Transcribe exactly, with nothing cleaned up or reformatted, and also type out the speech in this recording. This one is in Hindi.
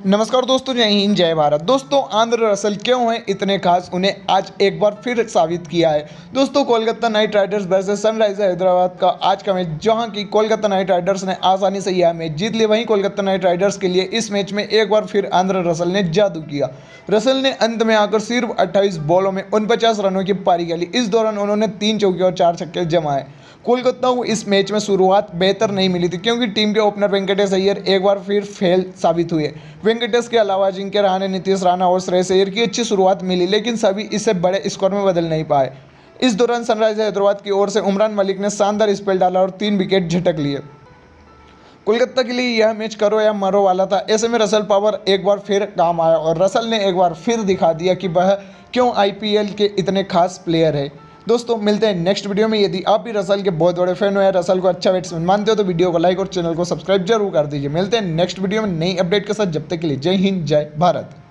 नमस्कार दोस्तों, जय हिंद जय भारत। दोस्तों, आंद्रे रसल क्यों हैं इतने खास, उन्हें आज एक बार फिर साबित किया है। दोस्तों, Kolkata Knight Riders versus Sunrisers Hyderabad का आज का मैच, जहां की कोलकाता नाइट राइडर्स ने आसानी से यह मैच जीत लिया, वहीं कोलकाता नाइट राइडर्स के लिए इस मैच में एक बार फिर आंद्रे रसल ने जादू किया। रसल ने अंत में आकर सिर्फ अट्ठाईस बॉलों में उनचास रनों की पारी खेली। इस दौरान उन्होंने तीन चौके और चार छक्के जमाए। कोलकाता को इस मैच में शुरुआत बेहतर नहीं मिली थी, क्योंकि टीम के ओपनर वेंकटेश अय्यर एक बार फिर फेल साबित हुए। वेंकटेश के अलावा अजिंक्य रहाणे, नीतीश राणा और श्रेयस अय्यर की अच्छी शुरुआत मिली, लेकिन सभी इसे बड़े स्कोर में बदल नहीं पाए। इस दौरान सनराइजर्स हैदराबाद की ओर से उमरान मलिक ने शानदार स्पेल डाला और तीन विकेट झटक लिए। कोलकाता के लिए यह मैच करो या मरो वाला था। ऐसे में रसल पावर एक बार फिर काम आया और रसल ने एक बार फिर दिखा दिया कि वह क्यों आईपीएल के इतने खास प्लेयर है। दोस्तों, मिलते हैं नेक्स्ट वीडियो में। यदि आप भी रसल के बहुत बड़े फैन हो या रसल को अच्छा बैट्समैन मानते हो तो वीडियो को लाइक और चैनल को सब्सक्राइब जरूर कर दीजिए। मिलते हैं नेक्स्ट वीडियो में नई अपडेट के साथ। जब तक के लिए जय हिंद जय भारत।